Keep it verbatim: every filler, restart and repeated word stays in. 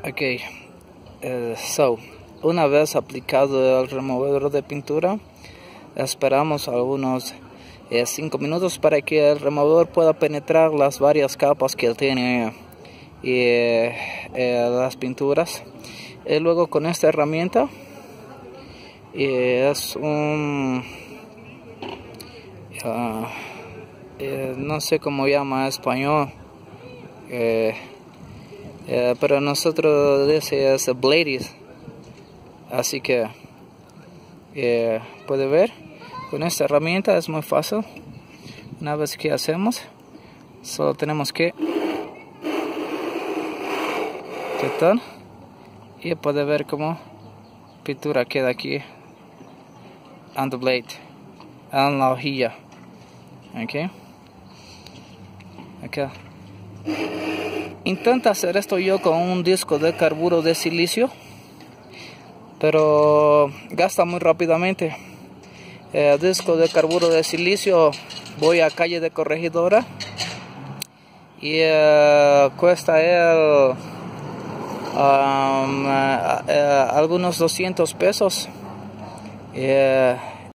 Ok, uh, so, una vez aplicado el removedor de pintura, esperamos algunos cinco minutos para que el removedor pueda penetrar las varias capas que tiene eh, eh, las pinturas. Y luego con esta herramienta, eh, es un... Uh, eh, no sé cómo llama en español, eh, eh, pero nosotros decimos blades, así que eh, puede ver, con esta herramienta es muy fácil. Una vez que hacemos, solo tenemos que quitar y puede ver cómo pintura queda aquí on the blade, en la hojilla. Okay. Acá. Intenta hacer esto yo con un disco de carburo de silicio, pero gasta muy rápidamente. El disco de carburo de silicio, voy a calle de Corregidora y uh, cuesta el, um, uh, uh, algunos doscientos pesos. Uh,